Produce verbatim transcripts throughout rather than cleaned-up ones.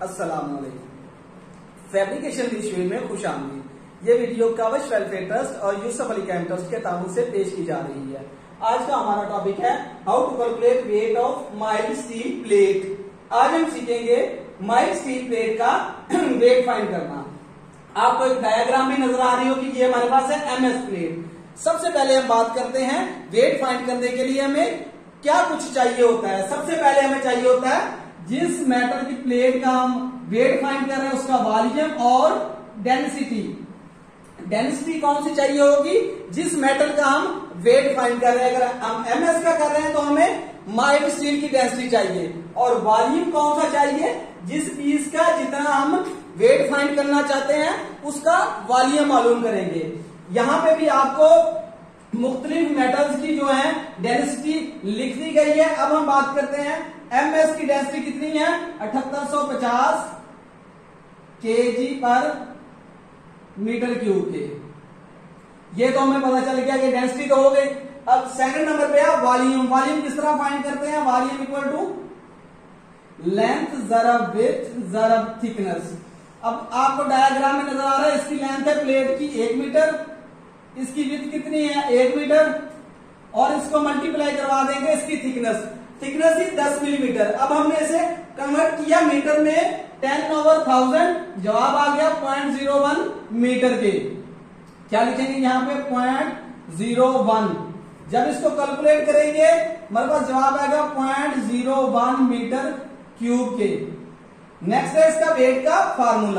अस्सलाम वालेकुम। फैब्रिकेशन विषय में खुश आमदीद। ये वीडियो कवच वेलफेयर ट्रस्ट और यूसुफ अली कैंप ट्रस्ट के ताउन से पेश की जा रही है। आज का हमारा टॉपिक है how to calculate weight of mild steel plate. आज हम सीखेंगे माइल्ड स्टील प्लेट का वेट फाइंड करना। आपको एक डायग्राम भी नजर आ रही होगी कि ये हमारे पास है एमएस प्लेट। सबसे पहले हम बात करते हैं वेट फाइंड करने के लिए हमें क्या कुछ चाहिए होता है। सबसे पहले हमें चाहिए होता है जिस मेटल की प्लेट का हम वेट फाइंड कर रहे हैं उसका वॉल्यूम और डेंसिटी। डेंसिटी कौन सी चाहिए होगी? जिस मेटल का हम वेट फाइंड कर रहे हैं, अगर हम एमएस का कर रहे हैं तो हमें माइल्ड स्टील की डेंसिटी चाहिए। और वॉल्यूम कौन सा चाहिए? जिस पीस का जितना हम वेट फाइंड करना चाहते हैं उसका वॉल्यूम मालूम करेंगे। यहां पे भी आपको मुख्तलिफ मेटल्स की जो है डेंसिटी लिख दी गई है। अब हम बात करते हैं एमएस की डेंसिटी कितनी है? अठहत्तर सौ पचास केजी पर मीटर क्यूब के। ये तो हमें पता चल गया कि डेंसिटी तो हो गई। अब सेकंड नंबर पे है वॉल्यूम। वॉल्यूम किस तरह फाइंड करते हैं? वॉल्यूम इक्वल टू लेंथ जरब विड्थ जरब थिकनेस। अब आपको डायग्राम में नजर आ रहा है इसकी लेंथ है प्लेट की एक मीटर, इसकी विड्थ कितनी है? एक मीटर, और इसको मल्टीप्लाई करवा देंगे इसकी थिकनेस। थिकनेस ही दस मिलीमीटर। अब हमने इसे कन्वर्ट किया मीटर में, टेन ओवर थाउजेंड, जवाब आ गया पॉइंट जीरो वन मीटर के। क्या लिखेंगे यहाँ पे? Point zero one. जब इसको कैलकुलेट करेंगे हमारे पास जवाब आएगा point zero one metre cube के। नेक्स्ट है इसका वेट का फार्मूला।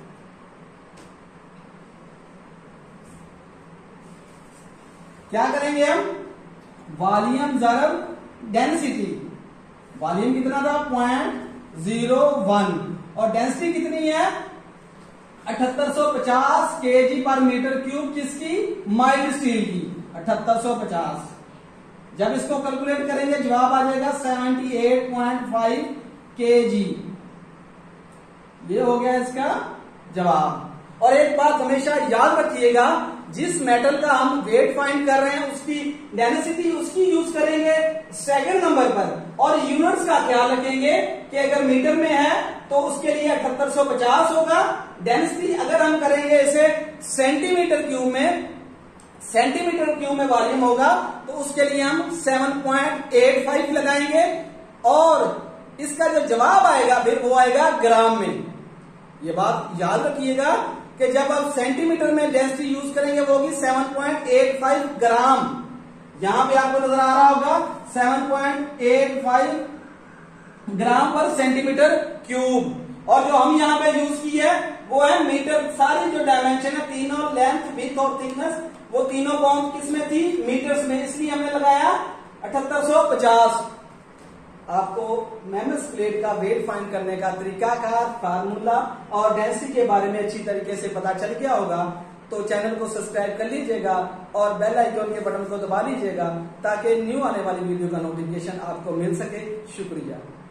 क्या करेंगे हम? वॉल्यूम जरब डेंसिटी। वॉल्यूम कितना था? पॉइंट जीरो वन, और डेंसिटी कितनी है? अठहत्तर सौ पचास केजी पर मीटर क्यूब। किसकी? माइल्ड स्टील की, अठहत्तर सौ पचास। जब इसको कैलकुलेट करेंगे जवाब आ जाएगा अठहत्तर पॉइंट फाइव केजी। ये हो गया इसका जवाब। और एक बात हमेशा याद रखिएगा, जिस मेटल का हम वेट फाइंड कर रहे हैं उसकी डेंसिटी उसकी यूज करेंगे सेकंड नंबर पर, और यूनिट्स का ख्याल रखेंगे कि अगर मीटर में है तो उसके लिए अठहत्तर सौ पचास होगा। डेंसिटी अगर हम करेंगे इसे सेंटीमीटर क्यूब में, सेंटीमीटर क्यूब में वॉल्यूम होगा तो उसके लिए हम सेवन पॉइंट एट फाइव लगाएंगे, और इसका जो जवाब आएगा फिर वो आएगा ग्राम में। ये बात याद रखिएगा कि जब आप सेंटीमीटर में डेंसिटी यूज करेंगे वो होगी seven point eight five gram. यहां पे आपको नजर आ रहा होगा seven point eight five gram पर सेंटीमीटर क्यूब। और जो हम यहां पे यूज की है वो है मीटर। सारी जो डायमेंशन है तीनों, लेंथ विड्थ और थिकनेस, वो तीनों कौन किसमें थी? मीटर्स में, इसलिए हमने लगाया अठहत्तर सौ पचास। आपको एमएस प्लेट का वेट फाइंड करने का तरीकाकार, फार्मूला और डेंसिटी के बारे में अच्छी तरीके से पता चल गया होगा तो चैनल को सब्सक्राइब कर लीजिएगा और बेल आइकन के बटन को दबा लीजिएगा ताकि न्यू आने वाली वीडियो का नोटिफिकेशन आपको मिल सके। शुक्रिया।